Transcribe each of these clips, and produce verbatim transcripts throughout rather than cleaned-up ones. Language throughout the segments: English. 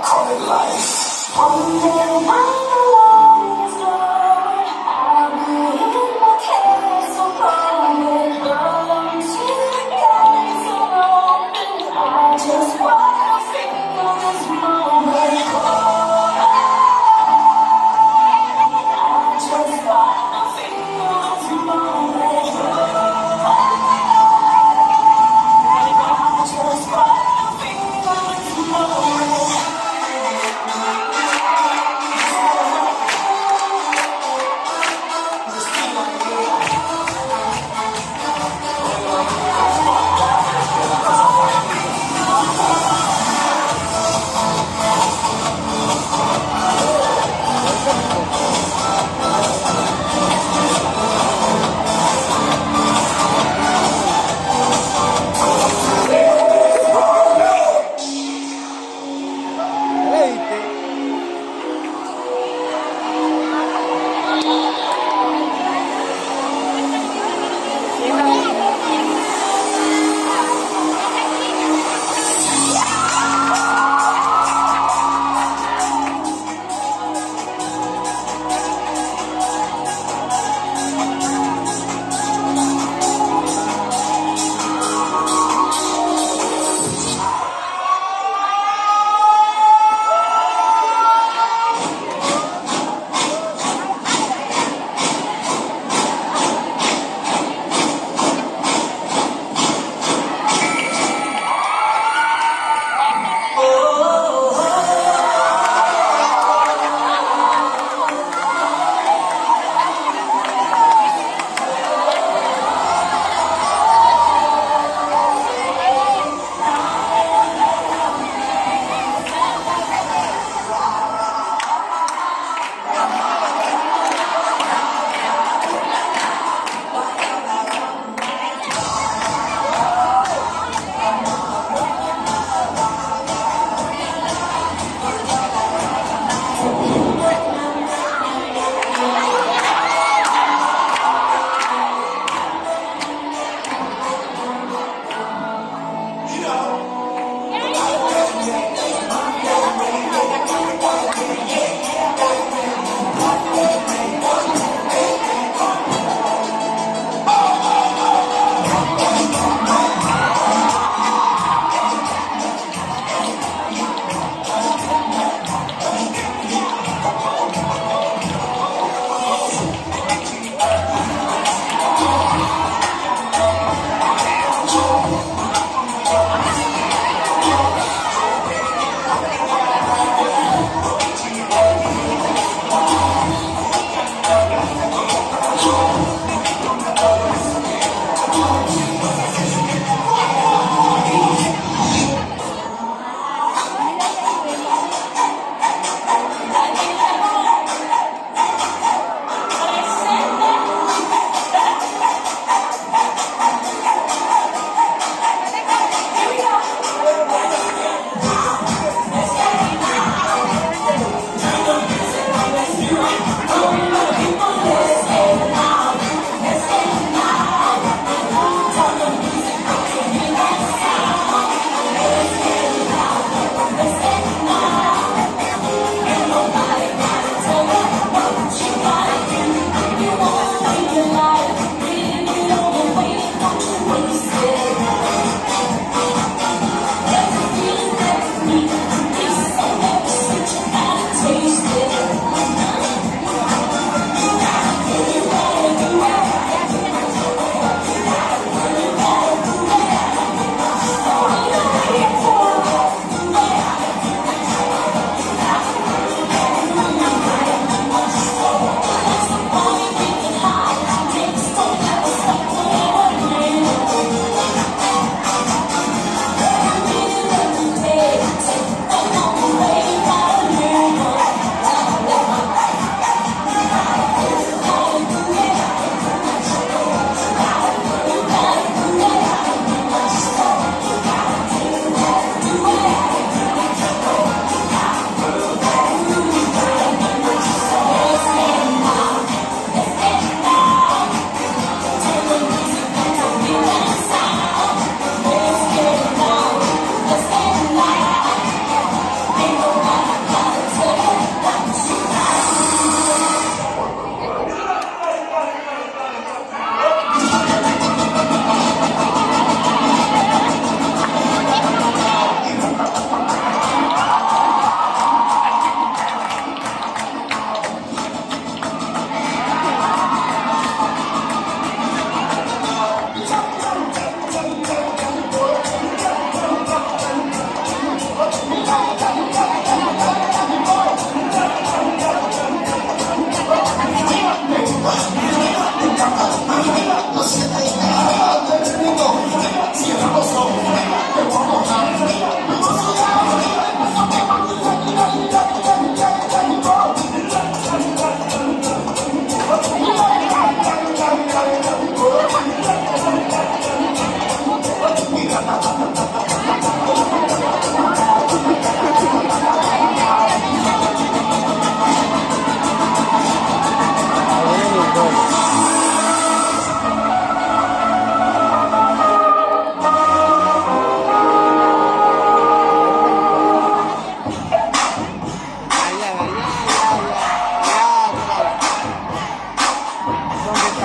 call it life. One day when the light is gone, I'll be in my castle crawling unto the gates are open. I just wanna feel this moment. Oh, I just wanna feel this moment. I just wanna feel this moment.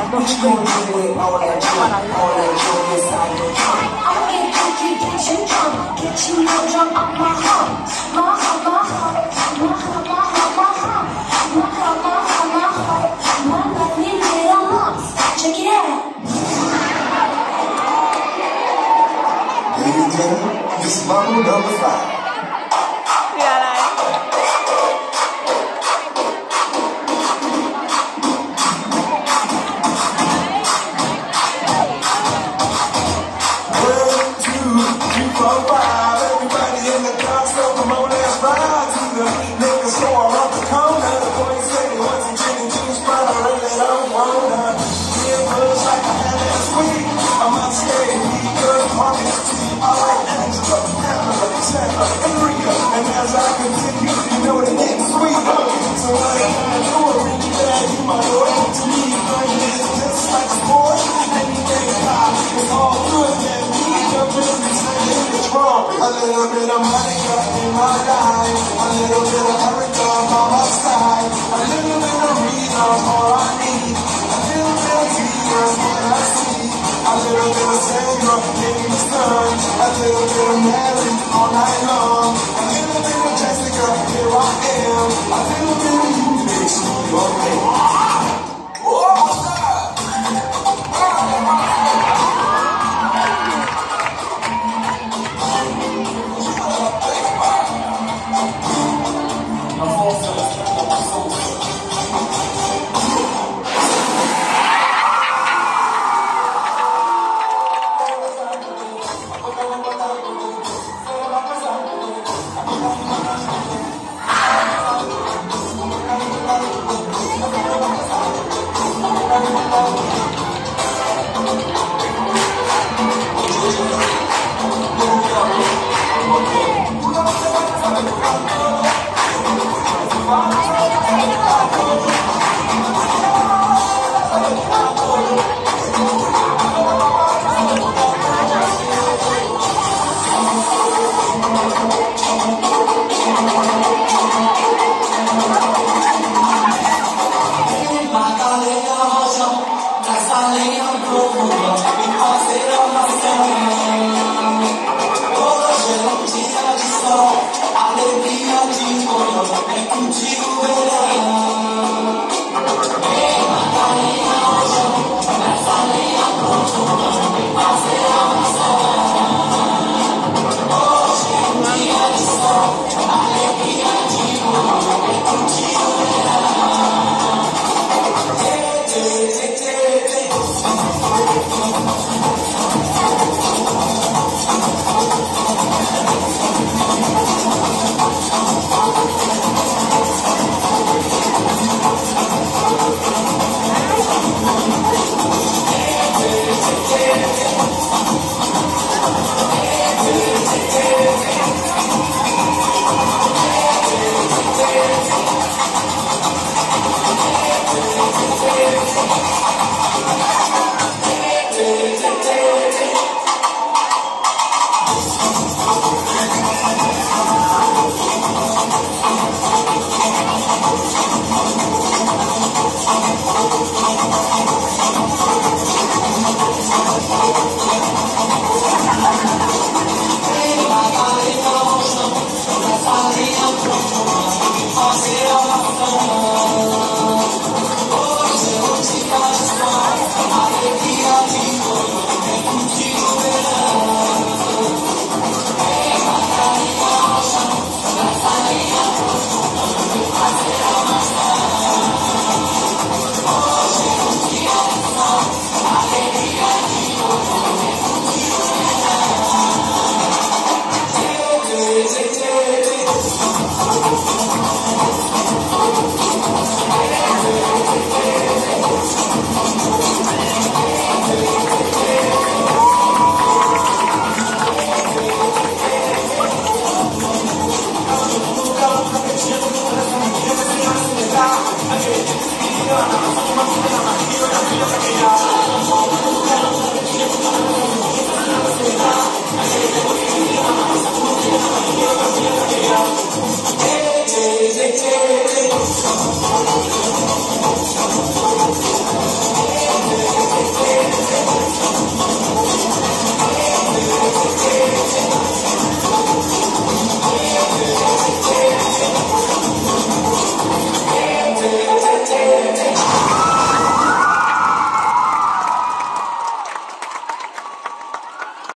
What you gonna do with all that junk, all that junk inside your trunk? I'll get funky, get you drunk, get you more drunk off my hump, my hump, my hump, my hump, my hump, my hump, my hump, my hump, my hump, my lovely little lumps. Check it out. Ladies and gentlemen, this is Mambo number five. And as I continue, you know that it's sweet. So I ain't gonna do it, really bad, you my boy. To me, fun is just like sport. Anything high, it's all good. And me, jumping and saying it's wrong. A little bit of money up in my life, a little bit of Erica by my side, a little bit of Rita, all I need, a little bit of Tia, what I see, a little bit of Sandra, in the sun, a little bit of Mary, all night long. Here I am, a little bit of you makes me okay. Contigo verá.